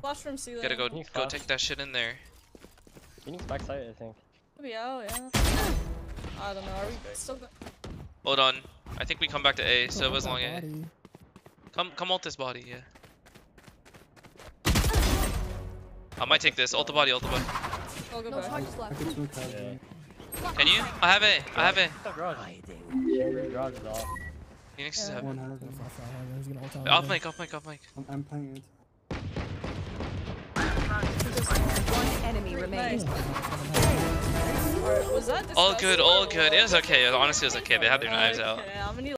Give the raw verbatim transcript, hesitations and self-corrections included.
Washroom ceiling. Gotta go, go take that shit in there. Phoenix backside, I think. Could be out, yeah. I don't know. Are we still good? Hold on. I think we come back to A. So it was long A. Come, come ult this body, yeah. I might take this. Ult the body, ult the body. I'll go No back. charges left. Can you? I have A. I have A. Garage is off. Phoenix is Yeah. heaven. One has it. He's gonna ult out Off again. mic, off mic, off mic. I'm, I'm playing it. One enemy remains. Alright, was that All good, all disgusting? good. It was okay. Honestly, it was okay. They had their knives out. Okay, I'm gonna need